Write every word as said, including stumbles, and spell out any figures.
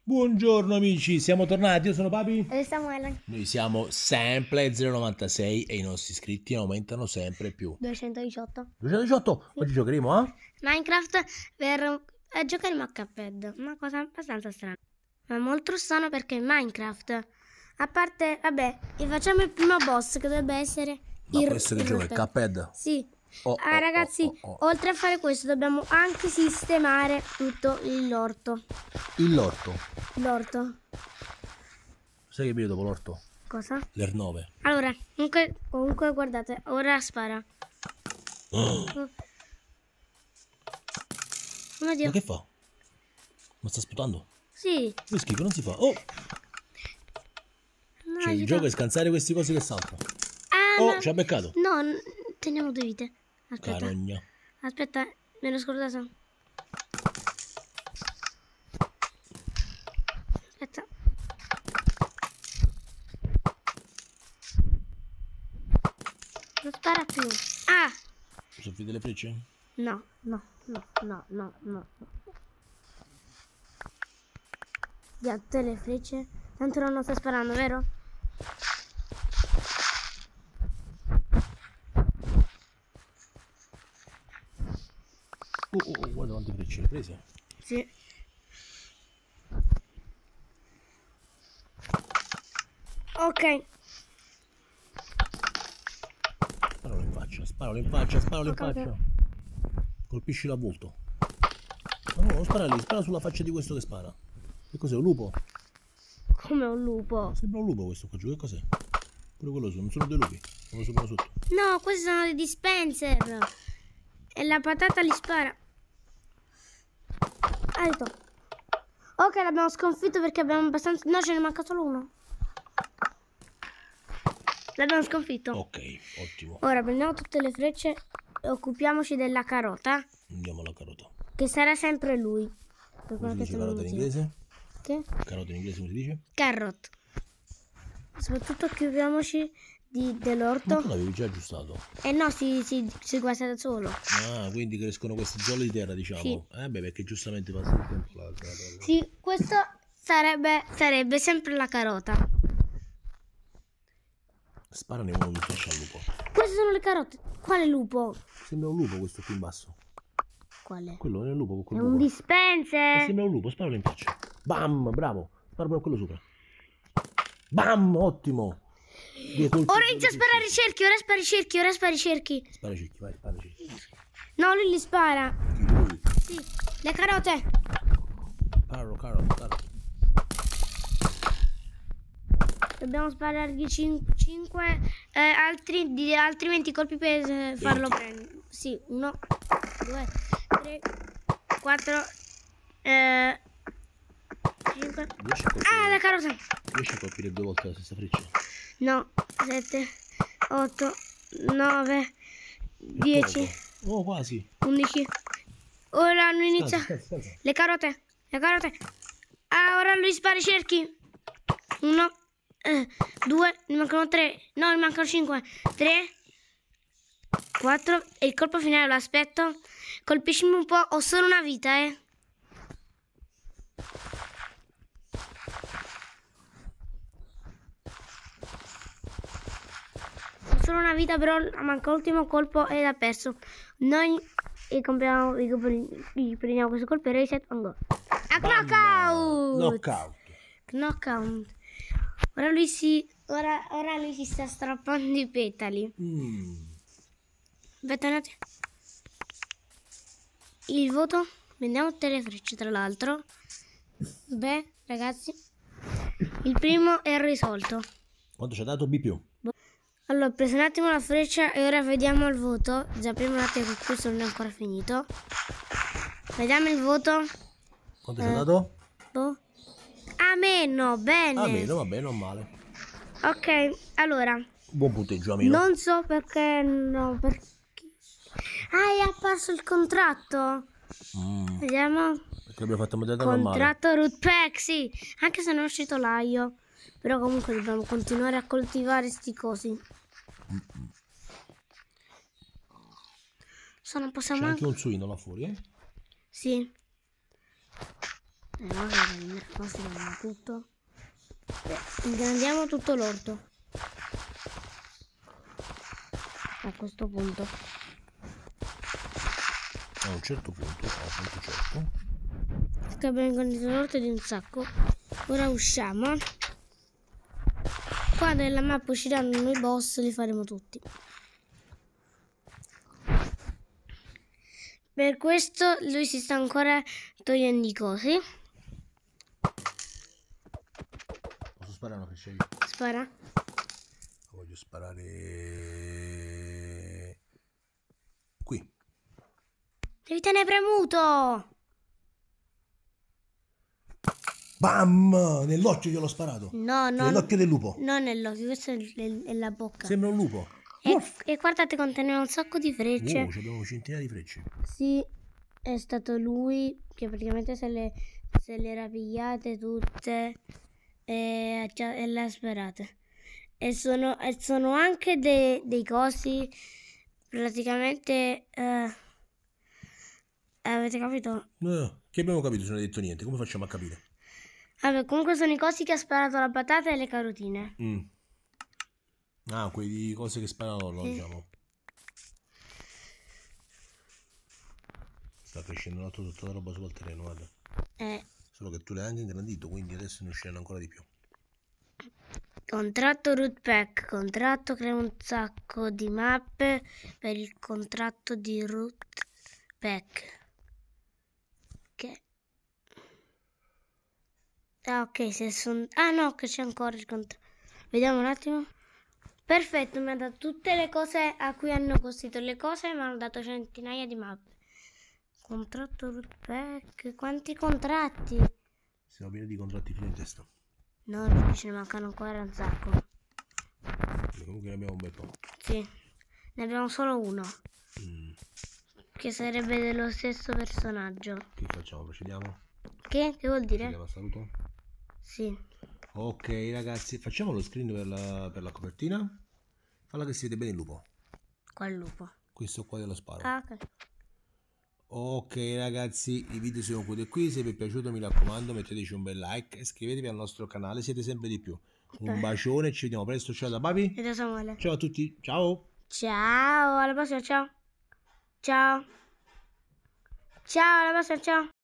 Buongiorno amici, siamo tornati, io sono Papi. E Samuele. Noi siamo sempre zero novantasei e i nostri iscritti aumentano sempre più. duecentodiciotto. duecentodiciotto, Sì. Oggi giocheremo a? Minecraft per eh, giocheremo a Cuphead. Una cosa abbastanza strana. Ma molto strano perché in Minecraft, a parte, vabbè, e facciamo il primo boss che dovrebbe essere Ma il questo che gioca è Cuphead? Sì. Oh, ah oh, ragazzi, oh, oh, oh. oltre a fare questo dobbiamo anche sistemare tutto l'orto. Il l'orto. L'orto. Sai che viene dopo l'orto? Cosa? L'R nove. Allora, comunque, comunque guardate, ora spara. Oh. Oh. Oh Dio. Ma che fa? Ma sta sputando? Sì. Che schifo, non si fa. Oh! No, Cioè il aiuto. gioco è scansare questi cosi che saltano. Ah, Oh, ma... ci ha beccato. No, n- teniamo due vite. Aspetta. Carogna. Aspetta, me l'ho scordato. Aspetta. Non spara più. Ah! Sono finite le frecce? No, no, no, no, no, no. Via tutte le frecce. Tanto non sta sparando, vero? Oh, oh, oh, guarda quante frecce le prese. Sì. Ok. Sparalo in faccia, sparalo in faccia, sparalo in Ok, ok. faccia. Colpiscilo a volto. Ma no, non spara lì, spara sulla faccia di questo che spara. Che cos'è, un lupo? Come un lupo. Sembra un lupo questo qua giù, che cos'è? Pure quello sono, non sono due lupi, uno sopra e uno sotto. No, questi sono dei dispenser. E la patata li spara. Aiuto. Ok, l'abbiamo sconfitto perché abbiamo abbastanza... No, ce ne manca solo uno. L'abbiamo sconfitto. Ok, ottimo. Ora prendiamo tutte le frecce e occupiamoci della carota. Andiamo alla carota. Che sarà sempre lui. Per Come quello si che dice stiamo carota in dicendo. inglese? Che? Carota in inglese come si dice? Carrot. Soprattutto occupiamoci di, Ma dell'orto. tu l'avevi già aggiustato. Eh no, si, si, si guasta da solo. Ah, quindi crescono questi zolli di terra, diciamo. Sì. Eh beh, perché giustamente passa il tempo la carota. Sì, questo sarebbe, sarebbe sempre la carota. Sparane uno di freccia al lupo. Queste sono le carote. Quale lupo? Sembra un lupo questo qui in basso. Quale? Quello è il lupo con È quel un lupo. dispenser. Sembra un lupo, sparalo in faccia. Bam, bravo. Spara pure a quello sopra. Bam, ottimo. Due colpi. Ora inizia a sparare i cerchi, ora spara i cerchi, ora spara i cerchi. Spara cerchi, vai, spara cerchi. No, lui li spara. Chi, lui? Sì, le carote. Caro, caro, caro. Dobbiamo sparargli cinque, eh, altri, di, altrimenti i colpi per eh, farlo prendere. Sì, uno, due, tre, quattro, eh, cinque. Riesci a colpire, Ah, la carota. riesci a colpire due volte la stessa freccia? No, sette, otto, nove, dieci, Oh, quasi. undici. Ora lui inizia. Scansa, scansa, scansa. Le carote, le carote. Ah, ora lui spara i cerchi. Uno, eh, due, ne mancano tre. No, ne mancano cinque. Tre, quattro. E il colpo finale lo aspetto. Colpiscimi un po'. Ho solo una vita, eh. Ho solo una vita, però manca l'ultimo colpo ed ha perso. Noi e compriamo, gli prendiamo questo colpo e reset on go. A knockout! Knockout. Knockout. Ora lui si. Ora, ora lui si sta strappando i petali. Mm. Aspetta un attimo. Il voto. Vendiamo tutte le frecce, tra l'altro. Beh, ragazzi. Il primo è risolto. Quanto ci ha dato B più? Allora, ho preso un attimo la freccia e ora vediamo il voto. Già prima un attimo che questo non è ancora finito. Vediamo il voto. Quanto ci ha dato? Boh. A meno, bene. A meno, vabbè, non male. Ok, allora. Buon punteggio, amico. Non so perché no, perché... Ah, è apparso il contratto. Mm. Vediamo. Perché l'abbiamo fatto modella normale. Contratto root pack, sì. Anche se non è uscito l'aglio. Però comunque dobbiamo continuare a coltivare sti cosi. Se non C'è possiamo anche anche... un suino là fuori, eh? Sì. Eh, no, che qua si vede tutto. Beh, ingrandiamo tutto l'orto. A questo punto. A un certo punto, a un punto certo. Che abbiamo ingrandito l'orto di un sacco. Ora usciamo. Quando nella mappa usciranno i boss li faremo tutti. Per questo lui si sta ancora togliendo i cosi. Posso sparare una freccia io? Spara. Voglio sparare qui. Devi tenere premuto. Bam! Nell'occhio gliel'ho sparato. No, no. Nell'occhio del lupo. Non nell'occhio, questo è, è- è la bocca. Sembra un lupo. E, e guardate, conteneva un sacco di frecce. Oh, abbiamo centinaia di frecce. Sì, è stato lui che praticamente se le, se le era pigliate tutte e, e le ha sparate. E sono, e sono anche de, dei cosi praticamente... eh, avete capito? No, che abbiamo capito se non hai detto niente. Come facciamo a capire? Vabbè, comunque sono i cosi che ha sparato la patata e le carotine. Mm. Ah, quelle cose che sparano, no, Sì. diciamo. Sta crescendo un altro tutta la roba sul terreno, guarda. Eh, Solo che tu l'hai anche ingrandito, quindi adesso ne usciranno ancora di più. contratto root pack, contratto crea un sacco di mappe per il contratto di root pack. Che... Ah, ok, se sono... Ah, no, che c'è ancora il contratto. Vediamo un attimo. Perfetto, mi ha dato tutte le cose a cui hanno costruito le cose, mi hanno dato centinaia di mappe. Contratto root pack, quanti contratti? Siamo pieni di contratti fino in testa. No, no, ce ne mancano ancora un sacco. E comunque ne abbiamo un bel po'. Sì, ne abbiamo solo uno, Mm. che sarebbe dello stesso personaggio. Che facciamo? Procediamo? Che? Che vuol dire? Procediamo a saluto? Sì. Ok ragazzi, facciamo lo screen per la, per la copertina. Falla che si vede bene il lupo. Qual lupo? Questo qua dello sparo. Ah, ok. Ok ragazzi, i video sono qui e qui. Se vi è piaciuto mi raccomando metteteci un bel like e iscrivetevi al nostro canale, siete sempre di più. Un bacione, ci vediamo presto. Ciao da Babi. E da Samuele. Ciao a tutti, ciao. Ciao, alla prossima, ciao. Ciao. Ciao, alla prossima, ciao.